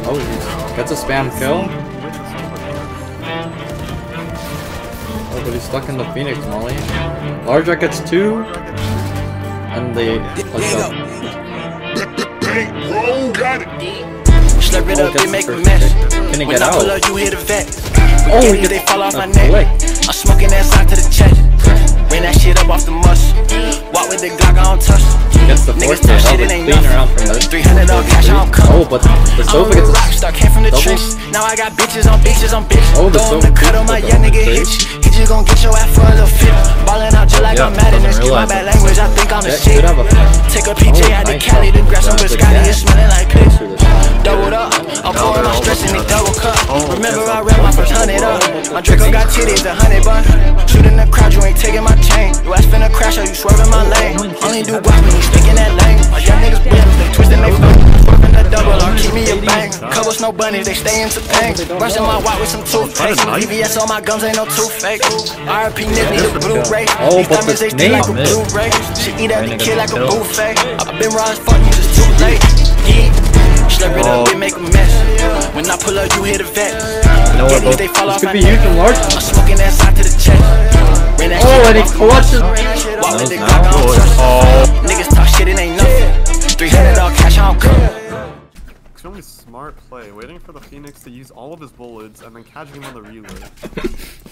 Oh, he gets a spam kill. Oh, but he's stuck in the Phoenix Molly. Large Jack gets 2. And they push up. Slurp it up and make a mess. Can he get out? You hit a vet. Oh, they fall off my neck. I'm smoking that side to the chest. Bring that shit up off the muscle. Walk with the Glock, I don't touch. Gets the fourth hit. Oh, but clean around from this. 300 all cash, I don't come. Oh, but the Sofa gets a rockstar, came from the trenches. Now I got bitches on bitches on bitches. Oh, the Sofa cut on my young nigga hit you. He just gon' get your ass for a little fit. Ballin' out just like I'm mad in this. Keep my bad language, I think I'm the shit. Take a PJ out the Cali to grab some biscotti. It's smelling like piss. Doubled up, I'm pouring my stress in the double cup. Remember I read my first 100 up. My Draco got titties, 100 bun. Shooting the crowd, you ain't taking my chain. You ass finna crash, or you swerving my lane. Only do guap when you speaking that lane. My young niggas blends, they twisting they foot. Working the double, or keep me a bang. Couple snow bunnies, they stay into pain. Brushing my white with some toothpaste. VVS on my gums, ain't no toothache. RP Nippy, the Blu-ray. These diamonds, they still like a Blu-ray. She eat at the kid like a buffet. I've been raw as fuck, you just too late. Yeah. Slurp it up, they make a mess. When I pull up, you hit a vet. They fall off my neck. I'm smoking that side to the chest. Oh, and he clutches. Niggas talk shit, it ain't nothing. 300 all cash, I don't come. Extremely smart play, waiting for the Phoenix to use all of his bullets and then catching him on the relay.